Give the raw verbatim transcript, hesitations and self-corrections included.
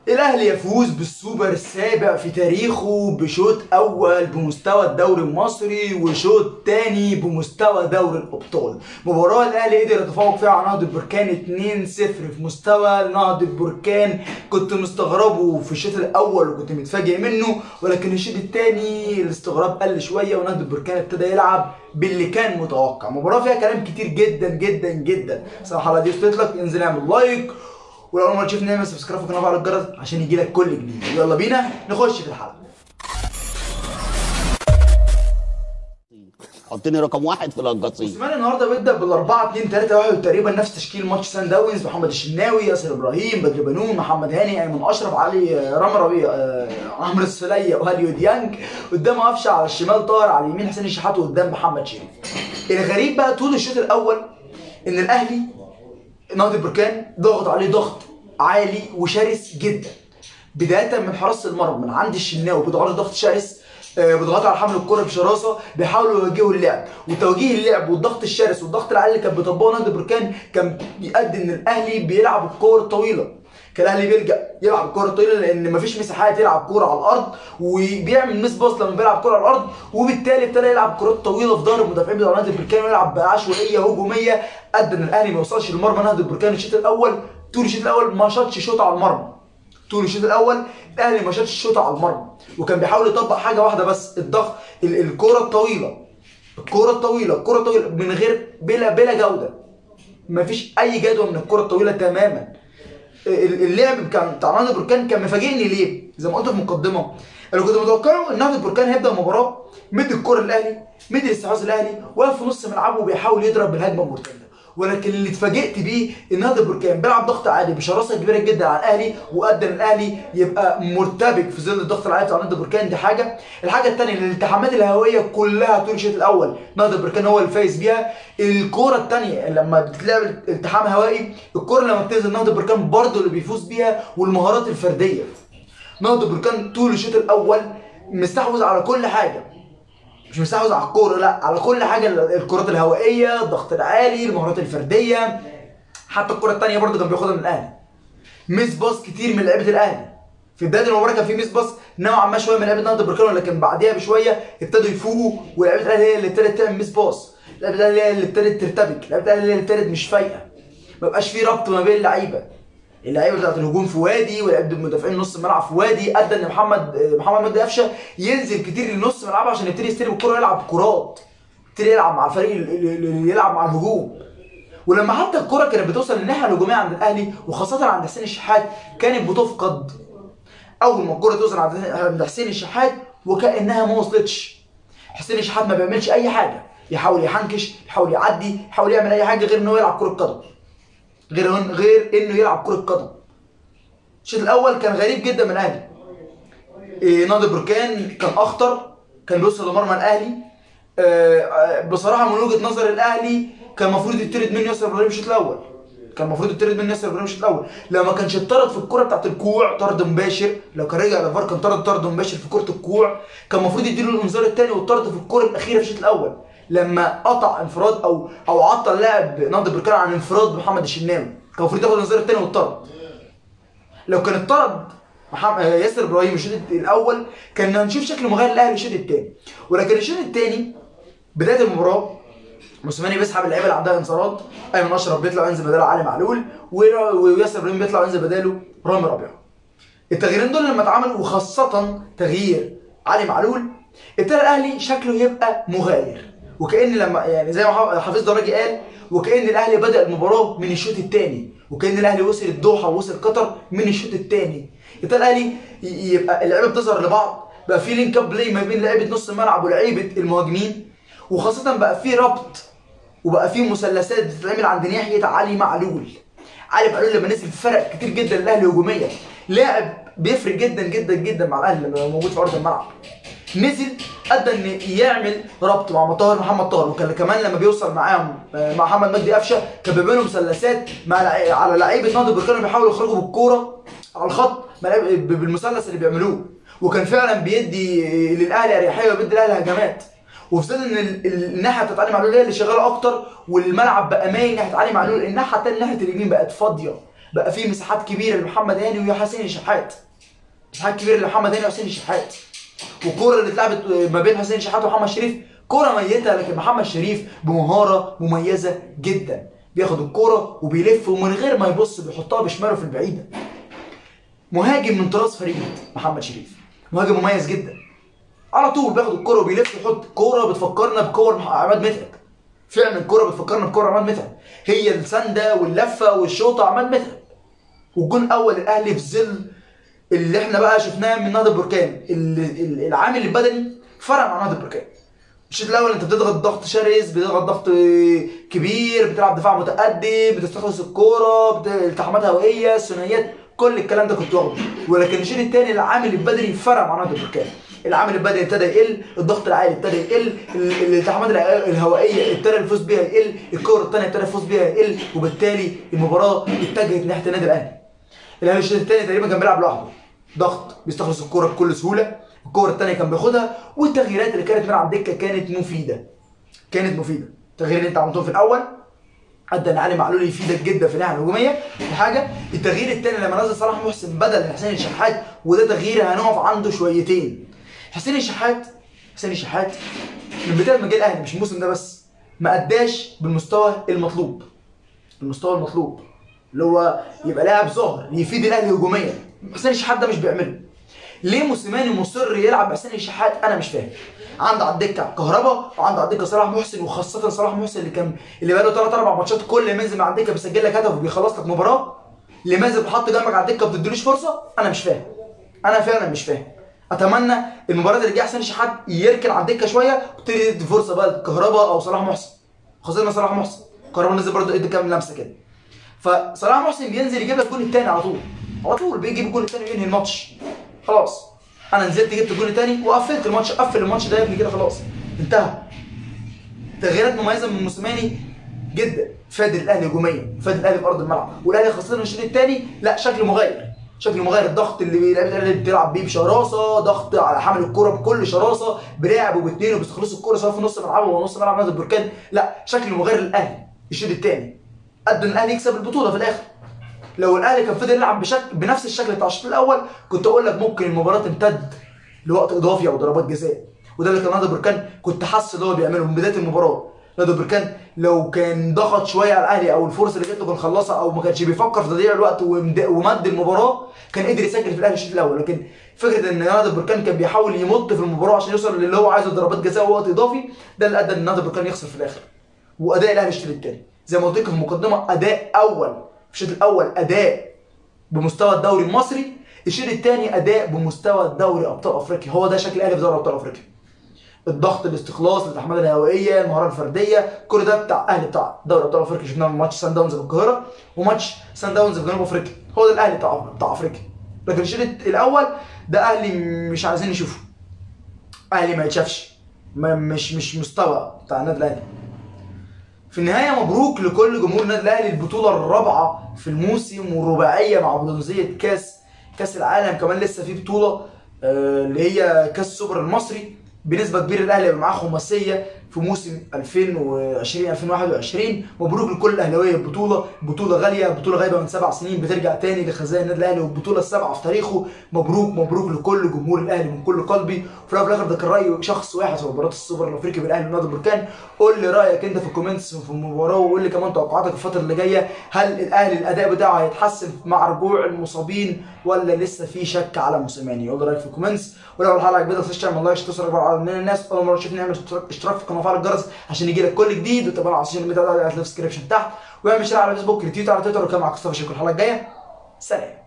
الاهلي يفوز بالسوبر السابع في تاريخه بشوط اول بمستوى الدوري المصري وشوط تاني بمستوى دوري الابطال. مباراه الاهلي قدر يتفوق فيها على نهضه بركان اتنين صفر في مستوى نهضه بركان. كنت مستغربه في الشوط الاول وكنت متفاجئ منه، ولكن الشوط الثاني الاستغراب قل شويه ونهضه بركان ابتدى يلعب باللي كان متوقع. مباراه فيها كلام كتير جدا جدا جدا. صراحه الحلقه دي وصلت لك، انزل اعمل لايك، ولو اول مره تشوفني اعمل سبسكرايب في القناه وفعل الجرس عشان يجيلك كل جديد. يلا بينا نخش في الحلقه. حطني رقم واحد في القصيم. موسيماني النهارده بيبدا بال أربعة اتنين تلاتة واحد تقريبا نفس تشكيل ماتش سان داونز. محمد الشناوي، ياسر ابراهيم، بدر بنون، محمد هاني، ايمن اشرف، علي رامي ربيع، آه، عمرو السوليه وهاليو ديانج. قدام قفشه على الشمال، طاهر على اليمين، حسين الشحات، وقدام محمد شريف. الغريب بقى طول الشوط الاول ان الاهلي نهضه بركان ضغط عليه ضغط عالي وشرس جدا، بدايه من حراسه المرمى من عند الشناوي بيضغطوا ضغط شرس، بيضغطوا على حمل الكره بشراسه، بيحاولوا يوجهوا اللعب، وتوجيه اللعب والضغط الشرس والضغط العالي اللي كان بيطبقه نهضه بركان كان بيؤدي ان الاهلي بيلعب الكور الطويله. كان الاهلي بيلجا يلعب الكره الطويله لان مفيش مساحات يلعب كوره على الارض، وبيعمل مس باص لما بيلعب كوره على الارض، وبالتالي ابتدى يلعب كرات طويله في ظهر المدافعين بتوع نهضه بركان ويلعب بعشوائيه هجوميه ادى ان الاهلي ما يوصلش لمرمى نهضه بركان الشوط الاول. طول الشوط الاول ما شاطش شوط على المرمى. طول الشوط الاول الاهلي ما شاطش شوط على المرمى، وكان بيحاول يطبق حاجه واحده بس، الضغط، الكوره الطويله، الكوره الطويله، الكوره الطويله من غير بلا بلا جوده. مفيش اي جدوى من الكوره الطويله تماما. اللعب بتاع نهضه بركان كان مفاجئني ليه؟ زي ما قلت في المقدمه، انا كنت متوقعه ان نهضه بركان هيبدا المباراه مدي الكوره للاهلي، مدي الاستحواذ الاهلي، واقف في نص ملعبه وبيحاول يضرب بالهجمه المرتده. ولكن اللي اتفاجئت بيه ان نهضه بركان بيلعب ضغط عالي بشراسه كبيره جدا على الاهلي، وادى ان الاهلي يبقى مرتبك في ظل الضغط العالي بتاع نهضه بركان. دي حاجه. الحاجه الثانيه الالتحامات الهوائيه كلها طول الشوط الاول نهضه بركان هو اللي فايز بيها. الكوره الثانيه لما بتتلعب التحام هوائي، الكوره لما بتنزل نهضه بركان برضه اللي بيفوز بيها، والمهارات الفرديه. نهضه بركان طول الشوط الاول مستحوذ على كل حاجه، مش مستحوذ على الكوره، لا، على كل حاجه، الكرات الهوائيه، الضغط العالي، المهارات الفرديه. حتى الكره الثانيه برضه كان بياخدها من الاهلي. ميس باص كتير من لعيبه الاهلي. في بدايه المباراه كان في ميس باص نوعا ما شويه من لعيبه نهضه بركان، ولكن بعديها بشويه ابتدوا يفوقوا، ولعيبه الاهلي هي اللي ابتدت تعمل ميس باص، لعيبه الاهلي هي اللي ابتدت ترتبك، لعيبه الاهلي هي اللي ابتدت مش فايقه. ما بقاش في ربط ما بين اللعيبه. اللعيبه بتاعت الهجوم في وادي، ولعيبه المدافعين نص الملعب في وادي، ادى ان محمد محمد مجدي قفشه ينزل كتير لنص ملعبه عشان يبتدي يستلم الكوره ويلعب كرات، يبتدي يلعب مع الفريق اللي يلعب مع الهجوم. ولما حتى الكوره كانت بتوصل للناحيه الهجوميه عند الاهلي وخاصه عند حسين الشحات كانت بتفقد. اول ما الكوره توصل عند حسين الشحات وكانها ما وصلتش. حسين الشحات ما بيعملش اي حاجه، يحاول يحنكش، يحاول يعدي، يحاول يعمل اي حاجه غير ان هو يلعب كره قدم. غير غير انه يلعب كره قدم. الشوط الاول كان غريب جدا من الاهلي. إيه، نهضه بركان كان اخطر، كان بيوصل لمرمى الاهلي. آه بصراحه من وجهه نظر الاهلي كان المفروض يطرد منه ياسر ابراهيم الشوط الاول. كان المفروض يطرد منه ياسر ابراهيم الشوط الاول، لو ما كانش اتطرد في الكوره بتاعت الكوع طرد مباشر. لو كان رجع لفار كان طرد طرد مباشر في كوره الكوع. كان المفروض يديله الانذار الثاني والطرد في الكوره الاخيره في الشوط الاول، لما قطع انفراد او او عطل لاعب نهضه بركان عن انفراد محمد الشناوي، كان المفروض ياخد الانذار الثاني والطرد. لو كان اتطرد ياسر ابراهيم الشوط الاول كان هنشوف شكل مغاير للاهلي الشوط الثاني. ولكن الشوط الثاني بدايه المباراه موسيماني بيسحب اللعيبه اللي عندها انذارات، ايمن اشرف بيطلع ينزل بداله علي معلول، وياسر ابراهيم بيطلع ينزل بداله رامي ربيعه. التغييرين دول لما اتعملوا وخاصه تغيير علي معلول ابتدى الاهلي شكله يبقى مغاير، وكأن لما يعني زي ما حفيظ دراجي قال، وكأن الاهلي بدأ المباراه من الشوط الثاني، وكأن الاهلي وصل الدوحه ووصل قطر من الشوط الثاني. ابتدى الاهلي يبقى اللعيبه بتظهر لبعض، بقى في لينك اب بلاي ما بين لعيبه نص الملعب ولعيبه المهاجمين، وخاصه بقى في ربط وبقى في مثلثات بتتعمل عند ناحيه علي معلول. علي معلول لما نزل فرق كتير جدا للاهلي هجوميا، لاعب بيفرق جدا جدا جدا مع الاهلي لما موجود في ارض الملعب. نزل ادى ان يعمل ربط مع طاهر محمد طاهر، وكان كمان لما بيوصل معاهم مع محمد مجدي قفشه كان بيعملوا مثلثات مع على لعيبه نهضه بركان بيحاولوا يخرجوا بالكوره على الخط بالمثلث اللي بيعملوه، وكان فعلا بيدي للاهلي اريحيه وبيدي الاهلي هجمات. وفي ظل ان الناحيه بتاعت علي معلول هي اللي شغاله اكتر، والملعب بقى مايل ناحيه علي معلول، الناحيه الثانيه ناحيه اليمين بقت فاضيه، بقى في مساحات كبيره لمحمد هاني وحسين الشحات، مساحات كبيره لمحمد هاني وحسين الشحات. والكوره اللي اتلعبت ما بين حسين الشحات ومحمد شريف كوره ميته، لكن محمد شريف بمهاره مميزه جدا بياخد الكوره وبيلف ومن غير ما يبص بيحطها بشماله في البعيده. مهاجم من طراز فريد محمد شريف، مهاجم مميز جدا، على طول بياخد الكوره وبيلف يحط كوره بتفكرنا بكور عماد متعب. فعلا الكوره بتفكرنا بكور عماد متعب، هي السنده واللفه والشوطه عماد متعب. والجون اول الاهلي في ظل اللي احنا بقى شفناه من نهضه بركان، العامل البدني فرق مع نهضه بركان. الشوط الاول انت بتضغط ضغط شرس، بتضغط ضغط كبير، بتلعب دفاع متقدم، بتستخلص الكوره، التحامات هوائيه، الثنائيات، كل الكلام ده كنت واخده. ولكن الشوط الثاني العامل البدني فرق مع نهضه بركان، العامل البدني ابتدى يقل، الضغط العالي ابتدى يقل، الالتحامات الهوائيه ابتدى الفوز بيها يقل، الكوره الثانيه ابتدى الفوز بيها يقل، وبالتالي المباراه اتجهت ناحيه النادي الاهلي. الاهلي الشوط الثاني تقريبا كان بيلعب لوحده، ضغط، بيستخلص الكوره بكل سهوله، الكوره الثانيه كان بياخدها، والتغييرات اللي كانت من على الدكه كانت مفيده. كانت مفيده، التغيير اللي انت عملته في الاول ادى ان علي معلول يفيدك جدا في الناحيه الهجوميه، دي حاجه. التغيير الثاني لما نزل صلاح محسن بدل حسين الشحات، وده تغيير هنقف عنده شويتين. حسين الشحات حسين الشحات من بدايه ما جه الاهلي مش الموسم ده بس، ما اداش بالمستوى المطلوب. المستوى المطلوب اللي هو يبقى لاعب ظاهر يفيد الاهلي هجوميا، حسين الشحات ده مش بيعمله. ليه موسيماني مصر يلعب بحسين الشحات؟ انا مش فاهم. عنده على الدكه كهربا، وعنده على الدكه صلاح محسن، وخاصه صلاح محسن اللي كان اللي بقى له ثلاث اربع ماتشات كل ما ينزل على الدكه بيسجل لك هدف وبيخلص لك مباراه. لماذا بتحط جنبك على الدكه ما بتديلوش فرصه؟ انا مش فاهم. انا فعلا مش فاهم. اتمنى المباراه اللي جايه حسين الشحات يركن على الدكه شويه ويبتدي يدي فرصه بقى لكهربا او صلاح محسن، خاصه صلاح محسن. كهربا نزل برضه ادي كام لمسه كده. فصلاح محسن بينزل يجيب لك الجول الثاني على طول، على طول بيجيب الجول الثاني وينهي الماتش. خلاص انا نزلت جبت الجول الثاني وقفلت الماتش، قفل الماتش ده يا ابني كده خلاص انتهى. تغييرات مميزه من موسيماني جدا، فاد الاهلي هجوميا، فاد الاهلي في ارض الملعب، والاهلي خاصه الشوط الثاني لا شكله مغاير، شكله مغاير. الضغط اللي لعيبه الاهلي بتلعب بيه بشراسه، ضغط على حامل الكوره بكل شراسه، بلاعب وباثنين وبيستخلصوا الكوره سواء في نص ملعبه او نص ملعب نادي البركان، لا شكله مغاير للاهلي. الشوط الثاني ادى ان الاهلي يكسب البطوله في الاخر. لو الاهلي كان فضل يلعب بشكل بنفس الشكل بتاع الشوط الاول كنت اقول لك ممكن المباراه تمتد لوقت اضافي او ضربات جزاء، وده اللي كان نادي بركان كنت حاسس ان هو بيعمله من بدايه المباراه. نادي بركان لو كان ضغط شويه على الاهلي او الفرصه اللي جات له كان خلصها، او ما كانش بيفكر في تضييع الوقت ومد المباراه، كان قدر يسجل في الاهلي الشوط الاول. لكن فكره ان نادي بركان كان بيحاول يمط في المباراه عشان يوصل للي هو عايزه ضربات جزاء ووقت اضافي، ده اللي ادى ان نادي بركان يخسر في الاخر. واداء الاهلي الشوط الثاني زي ما قلت لك في المقدمه، اداء اول في الشوط الاول اداء بمستوى الدوري المصري، الشوط الثاني اداء بمستوى الدوري ابطال افريقيا. هو ده شكل الاهلي في دوري ابطال افريقيا. الضغط، الاستخلاص، الالتحامات الهوائيه، المهاره الفرديه، كل ده بتاع الاهلي بتاع دوري ابطال افريقيا. شفناه من ماتش سان داونز في القاهره وماتش سان داونز في جنوب افريقيا، هو ده الاهلي بتاع بتاع افريقيا. لكن الشوط الاول ده اهلي مش عايزين نشوفه، اهلي ما يتشافش، مش مش مستوى بتاع النادي الاهلي. في النهايه مبروك لكل جمهور النادي الاهلي البطوله الرابعه في الموسم، والرباعيه مع برونزيه كاس كاس العالم. كمان لسه في بطوله آه اللي هي كاس السوبر المصري، بنسبه كبيره الاهلي هيبقى معاه خماسيه في موسم ألفين وعشرين ألفين وواحد وعشرين. مبروك لكل الاهلاويه البطوله، بطوله غاليه، بطوله غايبه من سبع سنين بترجع تاني لخزائن النادي الاهلي، والبطوله السابعه في تاريخه. مبروك مبروك لكل جمهور الاهلي من كل قلبي. وفي الاول وفي الاخر ده كان راي شخص واحد في مباراه السوبر الافريقي بين الاهلي ونادي بركان. قول لي رايك انت في الكومنتس في المباراه، وقول لي كمان توقعاتك الفتره اللي جايه. هل الاهلي الاداء بتاعه هيتحسن مع رجوع المصابين ولا لسه في شك على موسيماني؟ قول لي رايك في الكومنتس. ولو الحلقه عجبتك ما تنساش تعمل لايك عشان توصل على من الناس. اول مره تشوفني اعمل اشتراك في القناه وفعل الجرس عشان يجي لك كل جديد، وتابعنا على السوشيال ميديا في الديسكربشن تحت، واعمل شير على فيسبوك، ريتويت على تويتر. وكان معاك مصطفى. اشوفكم الحلقه الجايه، سلام.